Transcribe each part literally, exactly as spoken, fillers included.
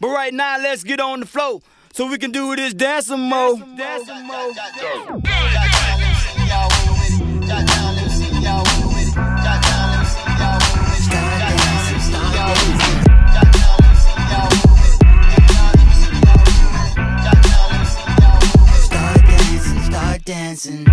But right now, let's get on the floor so we can do this dancing mode. Dancing mode. Start dancing.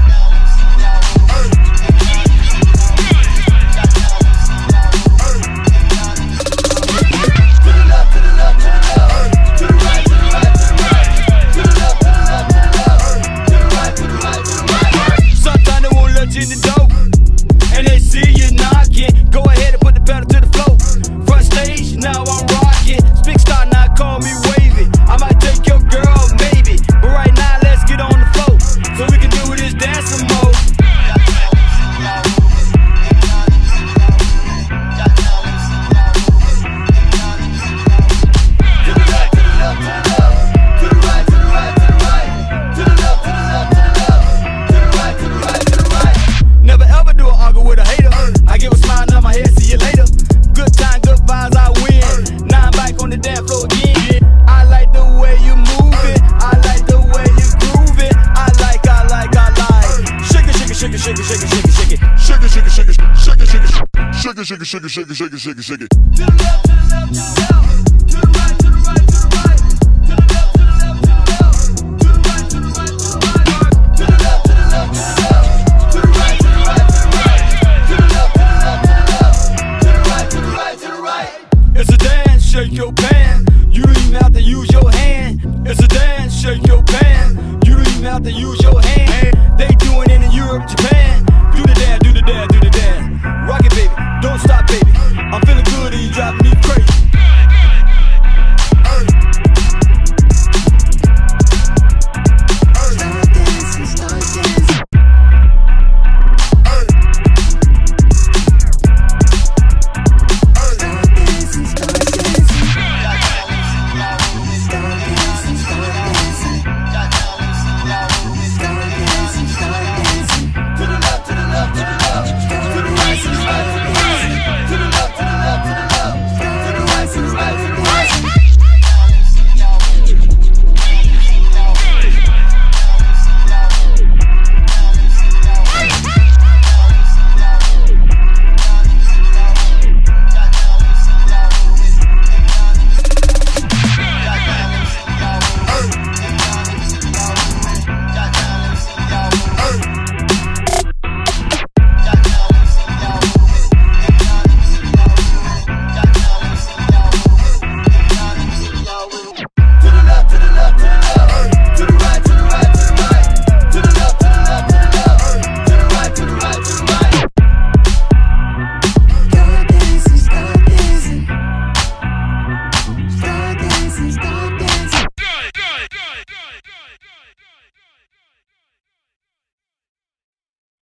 In the dope, and they see you knocking. Go ahead and put the pedal to the floor. Front stage, now I'm rocking. Speak star, now call me wavy. I might take your girl, maybe. But right now, let's get on the floor so we can do this dancing mode. Shake it, shake it, shake it, shake it, shake it, shake it. To the left, to the left, to the right, to the right, to the right. To the left, to the left, to the right, to the right, to the right. To the left, to the left, to the right, to the right, to the right. To the left, to the left, to the right, to the right, to the right. It's a dance, shake your band.